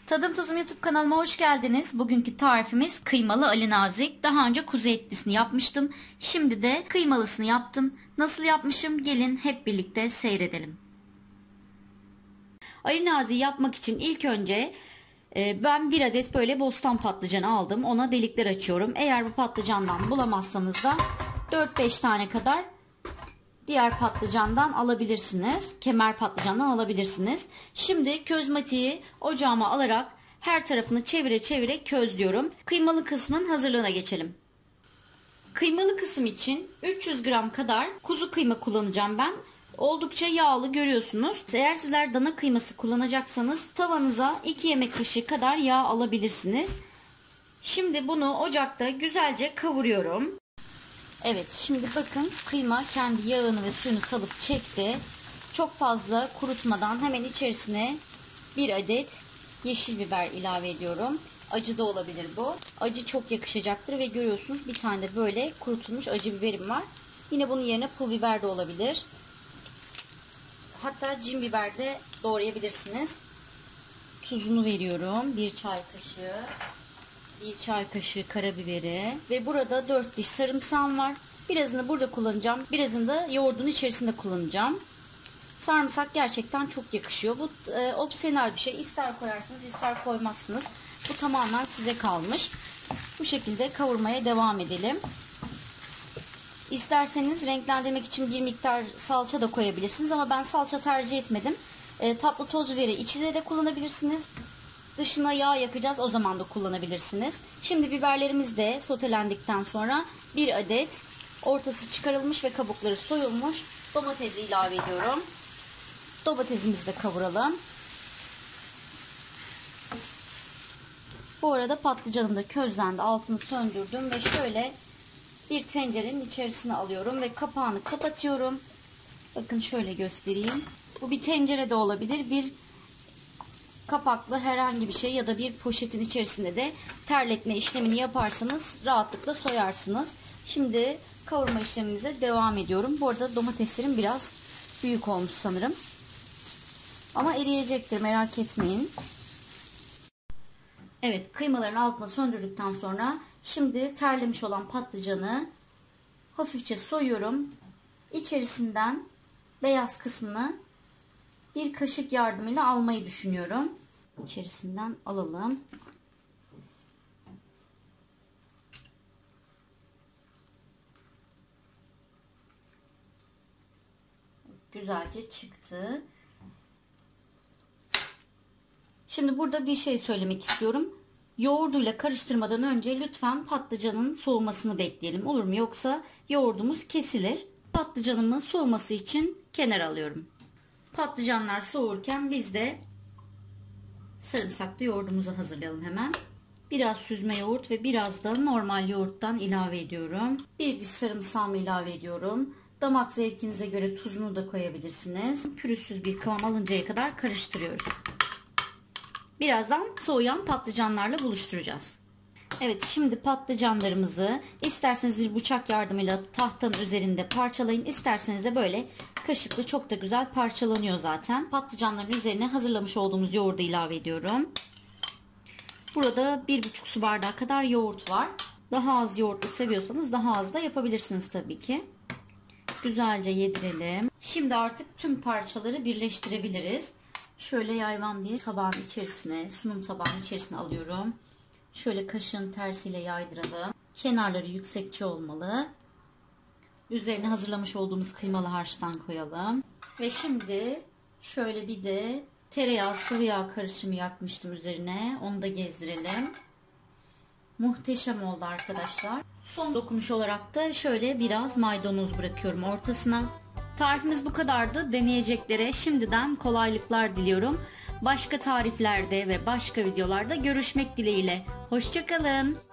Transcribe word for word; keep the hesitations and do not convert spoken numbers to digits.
Tadım Tuzum YouTube kanalıma hoş geldiniz. Bugünkü tarifimiz kıymalı Ali Nazik. Daha önce kuzu etlisini yapmıştım. Şimdi de kıymalısını yaptım. Nasıl yapmışım? Gelin hep birlikte seyredelim. Ali Nazik'i yapmak için ilk önce e, ben bir adet böyle bostan patlıcanı aldım. Ona delikler açıyorum. Eğer bu patlıcandan bulamazsanız da dört beş tane kadar diğer patlıcandan alabilirsiniz. Kemer patlıcandan alabilirsiniz. Şimdi közmatiği ocağıma alarak her tarafını çevire çevire közlüyorum. Kıymalı kısmın hazırlığına geçelim. Kıymalı kısım için üç yüz gram kadar kuzu kıyma kullanacağım ben. Oldukça yağlı görüyorsunuz. Eğer sizler dana kıyması kullanacaksanız tavanıza iki yemek kaşığı kadar yağ alabilirsiniz. Şimdi bunu ocakta güzelce kavuruyorum. Evet, şimdi bakın kıyma kendi yağını ve suyunu salıp çekti. Çok fazla kurutmadan hemen içerisine bir adet yeşil biber ilave ediyorum. Acı da olabilir bu. Acı çok yakışacaktır ve görüyorsunuz bir tane de böyle kurutulmuş acı biberim var. Yine bunun yerine pul biber de olabilir. Hatta cin biber de doğrayabilirsiniz. Tuzunu veriyorum. Bir çay kaşığı. Bir çay kaşığı karabiberi ve burada dört diş sarımsağım var. Birazını burada kullanacağım. Birazını da yoğurdun içerisinde kullanacağım. Sarımsak gerçekten çok yakışıyor. Bu e, opsiyonel bir şey. İster koyarsınız ister koymazsınız. Bu tamamen size kalmış. Bu şekilde kavurmaya devam edelim. İsterseniz renklendirmek için bir miktar salça da koyabilirsiniz. Ama ben salça tercih etmedim. E, tatlı toz biberi içinde de kullanabilirsiniz. Dışına yağ yakacağız, o zaman da kullanabilirsiniz. Şimdi biberlerimiz de sotelendikten sonra bir adet ortası çıkarılmış ve kabukları soyulmuş domatesi ilave ediyorum. Domatesimizi de kavuralım. Bu arada patlıcanım da közlendi, altını söndürdüm ve şöyle bir tencerenin içerisine alıyorum ve kapağını kapatıyorum. Bakın şöyle göstereyim. Bu bir tencere de olabilir, bir kapaklı herhangi bir şey ya da bir poşetin içerisinde de terletme işlemini yaparsanız rahatlıkla soyarsınız. Şimdi kavurma işlemimize devam ediyorum. Bu arada domateslerim biraz büyük olmuş sanırım. Ama eriyecektir, merak etmeyin. Evet, kıymaların altına söndürdükten sonra şimdi terlemiş olan patlıcanı hafifçe soyuyorum. İçerisinden beyaz kısmını bir kaşık yardımıyla almayı düşünüyorum. İçerisinden alalım. Güzelce çıktı. Şimdi burada bir şey söylemek istiyorum. Yoğurduyla karıştırmadan önce lütfen patlıcanın soğumasını bekleyelim. Olur mu? Yoksa yoğurdumuz kesilir. Patlıcanımın soğuması için kenara alıyorum. Patlıcanlar soğurken biz de sarımsaklı yoğurdumuzu hazırlayalım hemen. Biraz süzme yoğurt ve biraz da normal yoğurttan ilave ediyorum. Bir diş sarımsağımı ilave ediyorum. Damak zevkinize göre tuzunu da koyabilirsiniz. Pürüzsüz bir kıvam alıncaya kadar karıştırıyoruz. Birazdan soğuyan patlıcanlarla buluşturacağız. Evet, şimdi patlıcanlarımızı isterseniz bir bıçak yardımıyla tahtanın üzerinde parçalayın. İsterseniz de böyle kaşıkla, çok da güzel parçalanıyor zaten. Patlıcanların üzerine hazırlamış olduğumuz yoğurdu ilave ediyorum. Burada bir buçuk su bardağı kadar yoğurt var. Daha az yoğurtlu seviyorsanız daha az da yapabilirsiniz tabii ki. Güzelce yedirelim. Şimdi artık tüm parçaları birleştirebiliriz. Şöyle yayvan bir tabağın içerisine, sunum tabağının içerisine alıyorum. Şöyle kaşığın tersiyle yaydıralım. Kenarları yüksekçe olmalı. Üzerine hazırlamış olduğumuz kıymalı harçtan koyalım. Ve şimdi şöyle bir de tereyağı sıvı yağ karışımı yakmıştım üzerine. Onu da gezdirelim. Muhteşem oldu arkadaşlar. Son dokunuş olarak da şöyle biraz maydanoz bırakıyorum ortasına. Tarifimiz bu kadardı. Deneyeceklere şimdiden kolaylıklar diliyorum. Başka tariflerde ve başka videolarda görüşmek dileğiyle. Hoşça kalın.